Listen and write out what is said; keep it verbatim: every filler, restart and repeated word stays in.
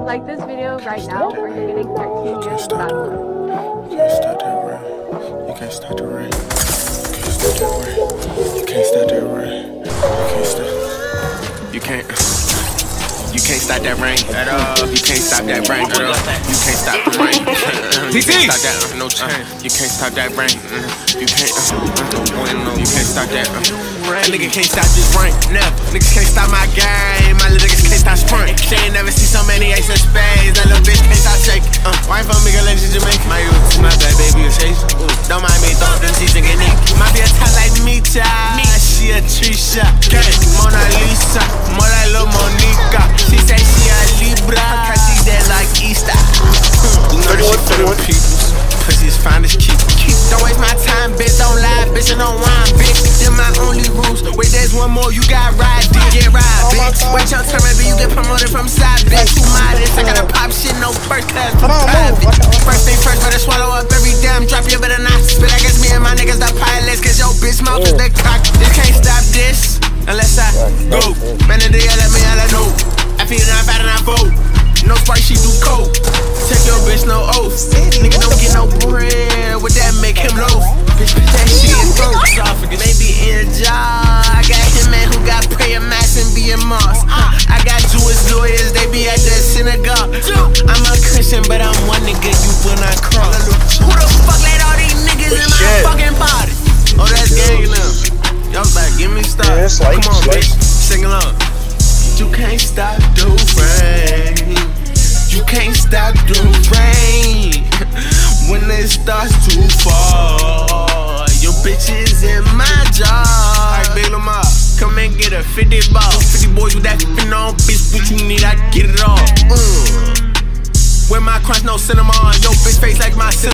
like this video right now or you're getting thirteen years of bad luck. You can't stop that rain. You can't stop the rain. You can't stop that rain. You can't stop that rain. You can't stop. You can't. You can't stop that rain at all. You can't stop that rain at all. You can't stop the rain. You can't stop that. No chance. You can't stop that rain. You can't. You can't stop that. A nigga can't stop this rain. Never. Niggas can't stop my game. My little niggas can't stop sprint. She ain't never see so many ace of spades. That little bitch can't stop shaking. Uh, wine from me, girl, like she Jamaican. My youth, my bad baby is Haitian. Don't mind me, throw them season get naked. Might be a top like me, child. She a tree shot. Gang, Mona Lisa. More like Lil Monica. She say she a Libra. Cause she dead like Easter. You know this shit for them peoples. Pussy's fine as keep. Don't waste my time, bitch. Don't lie, bitch. And don't whine, bitch. Them my only rules. Wait, there's one more. You got ride, dick. Get ride, bitch. Wait your turn, baby. You get promoted from side, bitch. Too modest. I gotta pop shit. No first class. Private. First thing first, better swallow up every damn drop. You better not spit. I guess me and my niggas the pilots. Cause your bitch mouth is the cock. This can't stop this unless I go. Man, the day I let me, I let know. I feel that I'm bad and I vote. No Sprite, she do coke. Take your bitch, no oath. Nigga don't get no bread. Would that make him loaf? Bitch, put that shit in throat. Maybe in a jar. I got him, man, who got prayer mass and be in mosque. I got Jewish lawyers, they be at the synagogue. I'm a Christian, but I'm one nigga you will not cross. Who the fuck let all these niggas in my fucking body? Oh, that's gang now. Y'all like, give me stop. Come on, bitch, sing along. You can't stop the rain. You can't stop the rain. When it starts to fall, your bitch is in my jaw. Alright, Big Lamar, come and get a fifty ball. fifty boys with that fifty on, bitch, what you need, I get it all. Mm. With my crunch, no cinema on your bitch face like my cinema.